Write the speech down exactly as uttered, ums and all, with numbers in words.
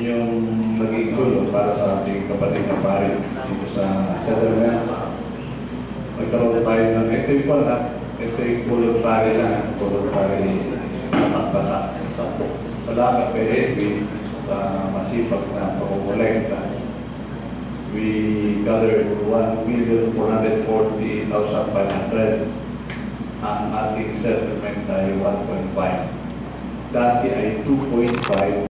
yung naging tulong para sa ating kapatid na pare dito sa settlement. Magkaroon tayo ng ito yung pala, ito yung voluntary lang, voluntary tatak-tatak sa salamat kay Edwin sa masipag na pag-kolekta. We gathered one million four hundred forty thousand five hundred. Ang ating settlement ay one point five. Dati ay two point five.